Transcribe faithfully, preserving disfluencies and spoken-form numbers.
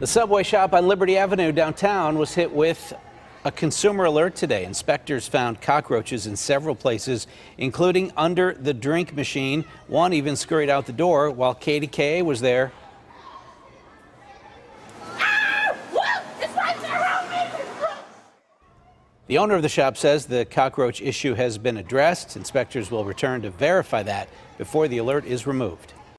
The Subway shop on Liberty Avenue downtown was hit with a consumer alert today. Inspectors found cockroaches in several places, including under the drink machine. One even scurried out the door while K D K A was there. The owner of the shop says the cockroach issue has been addressed. Inspectors will return to verify that before the alert is removed.